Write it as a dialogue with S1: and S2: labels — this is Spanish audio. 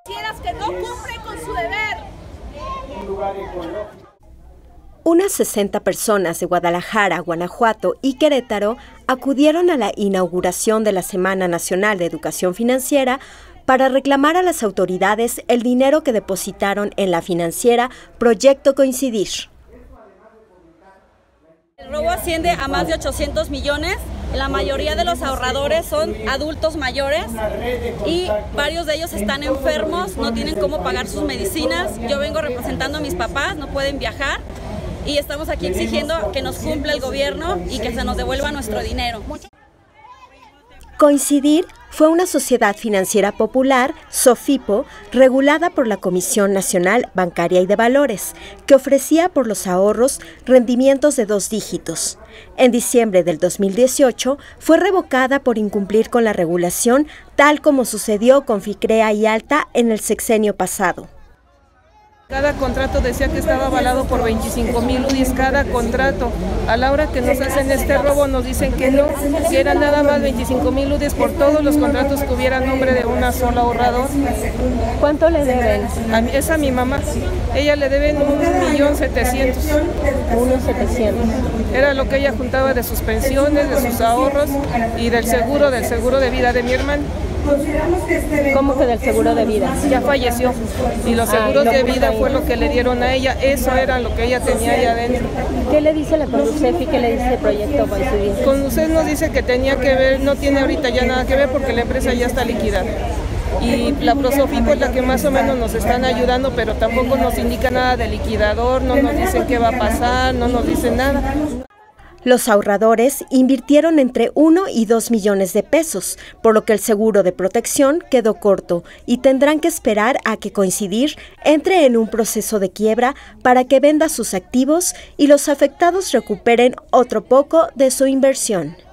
S1: Que no cumplen con su deber.
S2: Unas 60 personas de Guadalajara, Guanajuato y Querétaro acudieron a la inauguración de la Semana Nacional de Educación Financiera para reclamar a las autoridades el dinero que depositaron en la financiera Proyecto Coincidir.
S3: El robo asciende a más de 800 millones. La mayoría de los ahorradores son adultos mayores y varios de ellos están enfermos, no tienen cómo pagar sus medicinas. Yo vengo representando a mis papás, no pueden viajar y estamos aquí exigiendo que nos cumpla el gobierno y que se nos devuelva nuestro dinero.
S2: Coincidir fue una sociedad financiera popular, SOFIPO, regulada por la Comisión Nacional Bancaria y de Valores, que ofrecía por los ahorros rendimientos de 2 dígitos. En diciembre del 2018 fue revocada por incumplir con la regulación, tal como sucedió con FICREA y Alta en el sexenio pasado.
S4: Cada contrato decía que estaba avalado por 25,000 UDIs cada contrato. A la hora que nos hacen este robo nos dicen que no, que eran nada más 25,000 UDIs por todos los contratos que hubiera nombre de una sola ahorrador.
S2: ¿Cuánto le deben?
S4: Es a mi mamá. Ella le deben 1.700.000.
S2: 1.700.000.
S4: Era lo que ella juntaba de sus pensiones, de sus ahorros y del seguro de vida de mi hermano.
S2: ¿Cómo que del seguro de vida?
S4: Ya falleció y los seguros de vida fue lo que le dieron a ella, eso era lo que ella tenía allá adentro.
S2: ¿Qué le dice la Conducef y qué le dice el proyecto Coincidir?
S4: Conducef nos dice que tenía que ver, no tiene ahorita ya nada que ver porque la empresa ya está liquidada. Y la Prosofipo es la que más o menos nos están ayudando, pero tampoco nos indica nada de liquidador, no nos dicen qué va a pasar, no nos dicen nada.
S2: Los ahorradores invirtieron entre 1 y 2 millones de pesos, por lo que el seguro de protección quedó corto y tendrán que esperar a que Coincidir entre en un proceso de quiebra para que venda sus activos y los afectados recuperen otro poco de su inversión.